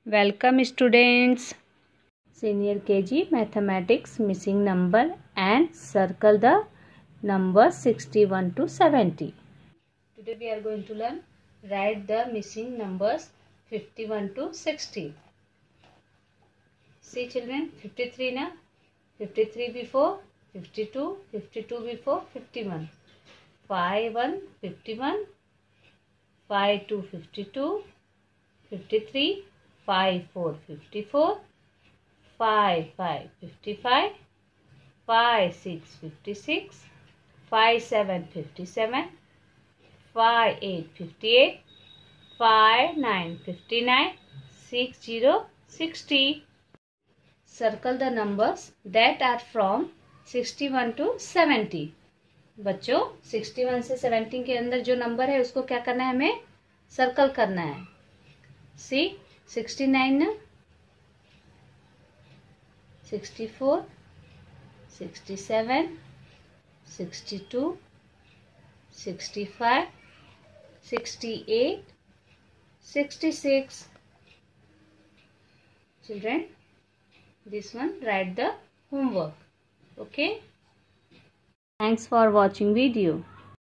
Welcome students. Senior KG mathematics missing number and circle the numbers 61 to 70. Today we are going to learn write the missing numbers 51 to 60. See children, 53 na, 53 before 52, 52 before 51, 5 1 51, 5 2 52, 53, 5 4 54, 5 5 55, 5 6 56, 5 7 57, 5 8 58, 5 9 59, 6 0 60. Circle the numbers that are from 61 to 70. बच्चों 61 से 70 के अंदर जो number है उसको क्या करना है, हमें सर्कल करना है. सी 69 ना, 64, 67, 62, 65, 68, 66. Children, this one write the homework. Okay. Thanks for watching video.